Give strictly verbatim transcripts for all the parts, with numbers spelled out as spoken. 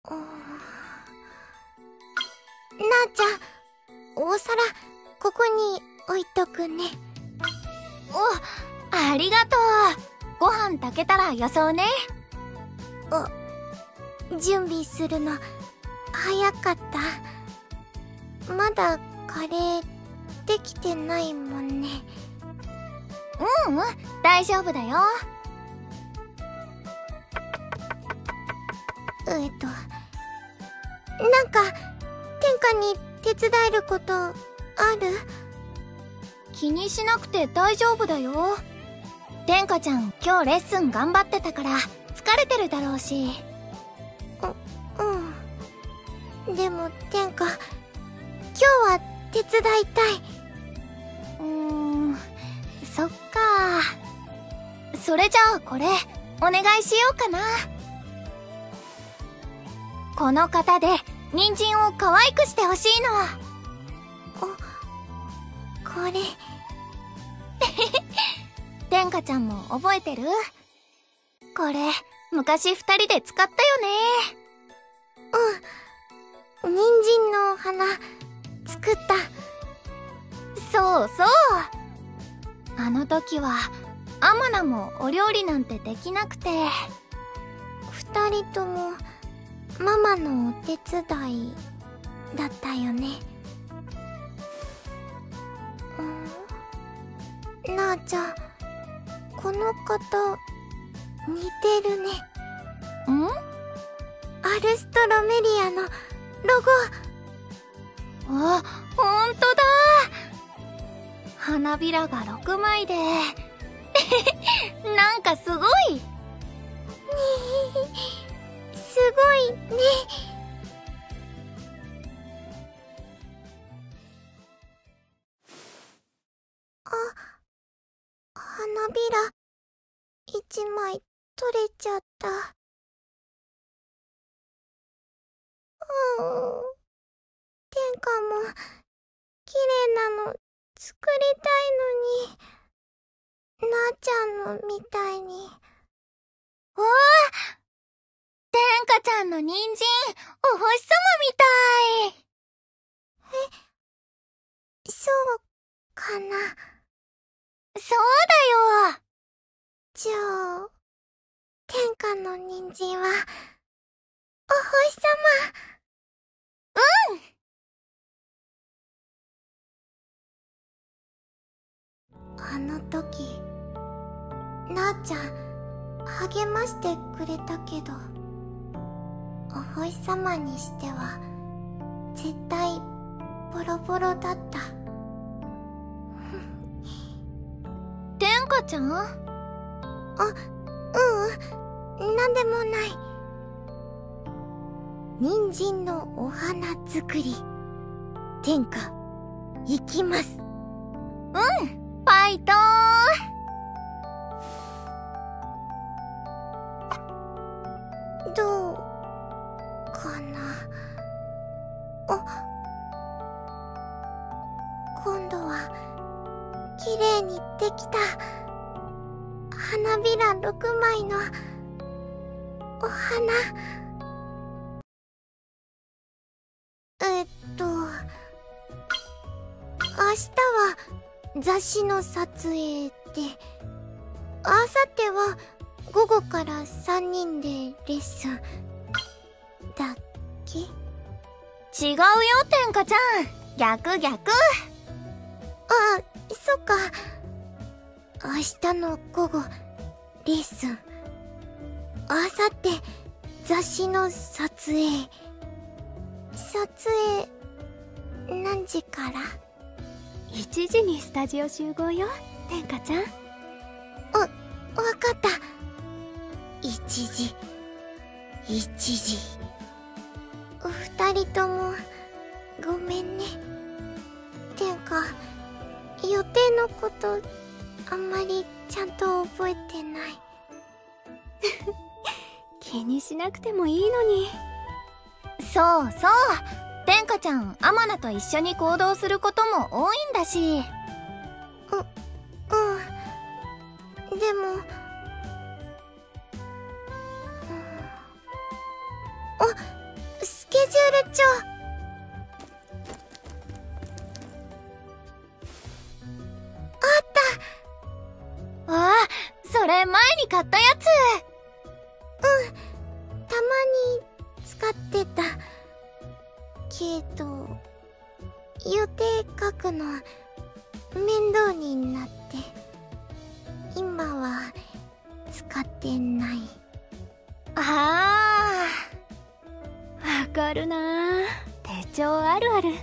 なあちゃん、お皿ここに置いとくね。 お、ありがとう。ご飯炊けたらよそうね。 あ、準備するの早かった？まだカレーできてないもんね。 ううん、大丈夫だよ。 えっとなんか天下に手伝えることある？ 気にしなくて大丈夫だよ。天下ちゃん今日レッスン頑張ってたから疲れてるだろうし。 ううんでも天下、今日は手伝いたい。 うーん、そっか。それじゃあこれお願いしようかな。この型で人参を可愛くしてほしいの。 お、これ天下ちゃんも覚えてる？これ昔二人で使ったよね。 うん、人参のお花作った。 そうそう。あの時はアマナもお料理なんてできなくて、 二人ともママのお手伝いだったよね。うん、なあちゃん、この方似てるね。 ん？ アルストロメリアのロゴ。あ、ほんとだ。花びらがろくまいでなんかすごいすごいね。あ、花びら一枚取れちゃった。うん、天下も綺麗なの作りたいのに、なあちゃんのみたいに。 わあ、天下ちゃんの人参お星様みたい。 え、そうかな。 そうだよ。 じゃあ天下の人参はお星様。うん。あの時なあちゃん励ましてくれたけど、お星様にしては絶対ボロボロだった。 天下ちゃん？ あ、ううん、なんでもない。人参のお花作り、天下行きます。 うん、ファイトー。 どうかな。あ、今度は綺麗にできた花びらろくまいのお花。えっと明日は雑誌の撮影で、あさっては午後からさんにんでレッスンだっけ？ 違うよ天下ちゃん、逆逆。 あ、そっか。明日の午後レッスン、あさって雑誌の撮影。撮影何時から？ いちじにスタジオ集合よ天下ちゃん。 あ、わかった。いちじいちじ。二人ともごめんね。天下、予定のことあんまりちゃんと覚えてない。 気にしなくてもいいのに。 そうそう、天下ちゃんアマナと一緒に行動することも多いんだし。 う、うん。でも、うん、あ、 ル帳。あった。 ああ、それ前に買ったやつ。 うん、たまに使ってたけど、予定書くの面倒になって今は使ってない。 あわかるなぁ。手帳あるある。 でも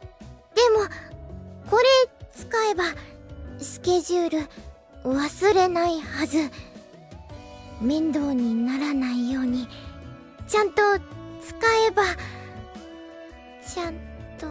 これ使えばスケジュール忘れないはず。面倒にならないようにちゃんと使えば。ちゃんと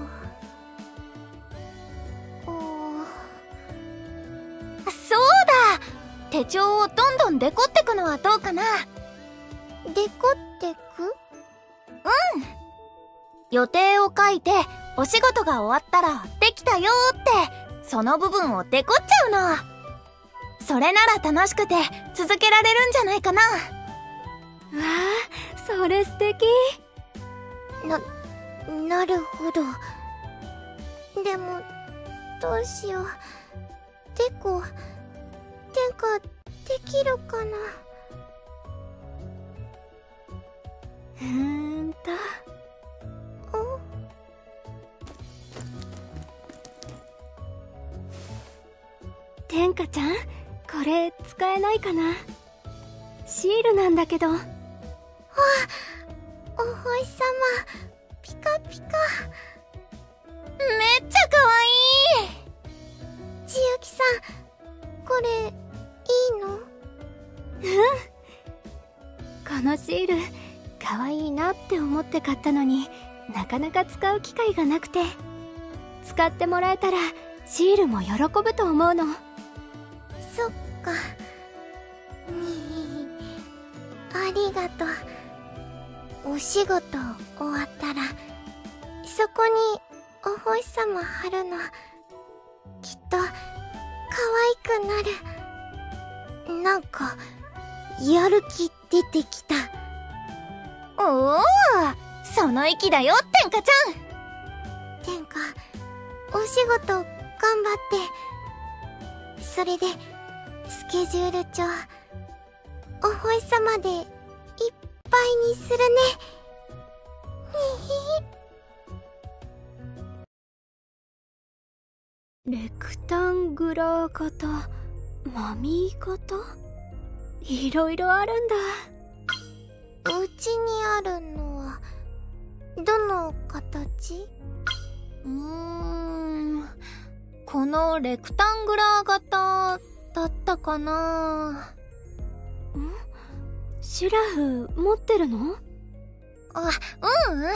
そうだ、手帳をどんどんデコってくのはどうかな。 デコってく？ うん、予定を書いてお仕事が終わったらできたよーってその部分をデコっちゃうの。それなら楽しくて続けられるんじゃないかな。わあ、それ素敵。 な、なるほど。でもどうしよう。デコ天下できるかな。 うーんとお天下ちゃん、これ使えないかな。シールなんだけど。 あ、お星様、ピカピカ。 めっちゃかわいい。 千雪さん、これいいの？ このシールかわいいなって思って買ったのになかなか使う機会がなくて、使ってもらえたらシールも喜ぶと思うの。 そっか。にありがとう。お仕事終わったらそこにお星様貼るのきっと可愛くなる。なんかやる気出てきた。 おお、その意気だよ天下ちゃん。 天下、お仕事頑張って。それでスケジュール帳お星様でいっぱいにするね。 レクタングラー型、マミー型、いろいろあるんだ。 うちにあるのはどの形？ うーん、このレクタングラー型だったかな。 ん？シュラフ持ってるの？ あ、ううん、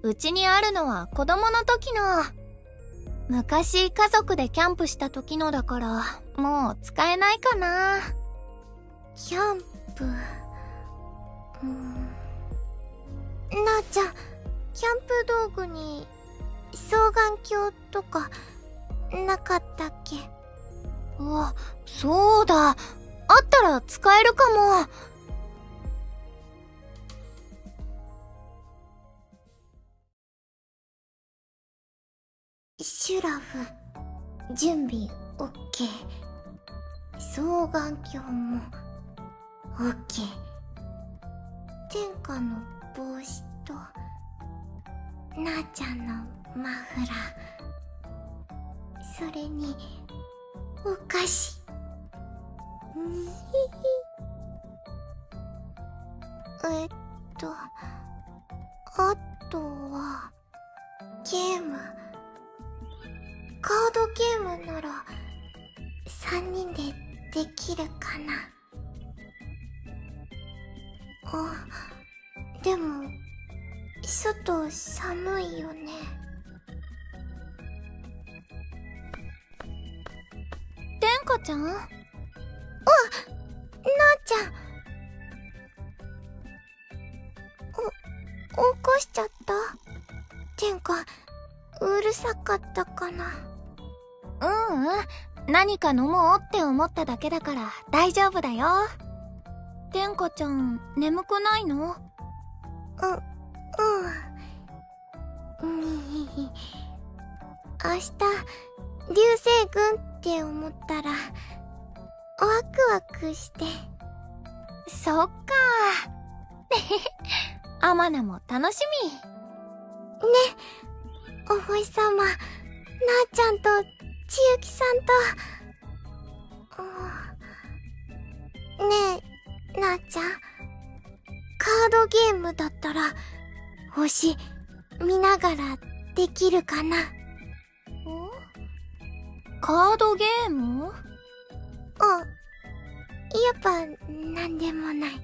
うちにあるのは子供の時の。昔家族でキャンプした時のだからもう使えないかな。 キャンプ。うーん。なあちゃん、キャンプ道具に双眼鏡とかなかったっけ？ あ、そうだ。あったら使えるかも。 シュラフ準備 オーケー。 双眼鏡も オーケー。 天下の帽子となあちゃんのマフラー、それにお菓子。にひひ。えっとあとはゲーム。カードゲームならさんにんでできるかな。あ、でも外寒いよね。 天下ちゃん？あ、なあちゃん。お、起こしちゃった？天下、うるさかったかな。 ううん、何か飲もうって思っただけだから大丈夫だよ。天下ちゃん、眠くないの？ う、うん。 にひ明日流星群って思ったらワクワクして。 そっかアマナも楽しみ。 ね、お星様、なあちゃんと千雪さんと。ねえ、なあちゃん、カードゲームだったら星見ながらできるかな？ カードゲーム？ あ、やっぱなんでもない。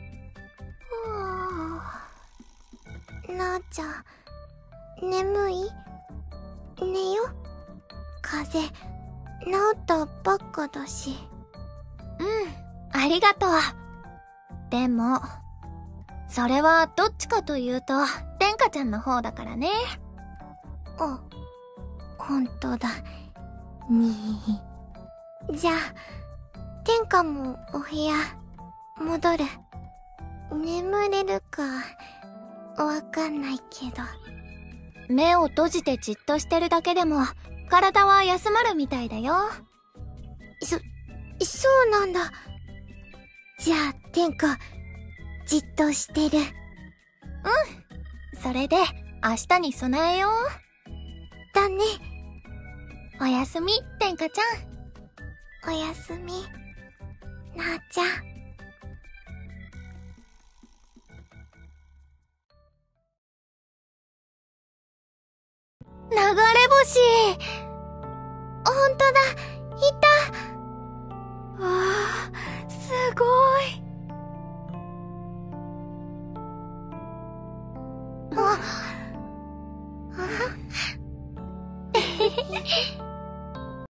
なあちゃん、眠い？寝よ。風邪治ったばっかだし。 うん、ありがとう。でもそれはどっちかというと天下ちゃんの方だからね。 あ、ほんとだ。にー。じゃあ天下もお部屋戻る。眠れるかわかんないけど。 目を閉じてじっとしてるだけでも体は休まるみたいだよ。 そ、そうなんだ。じゃあ天下じっとしてる。 うん、それで明日に備えよう。 だね。 おやすみ、天下ちゃん。おやすみ、なあちゃん。 流れ星。 ほんとだ、いた。 わあ、すごい。 あ、あ、えへへ。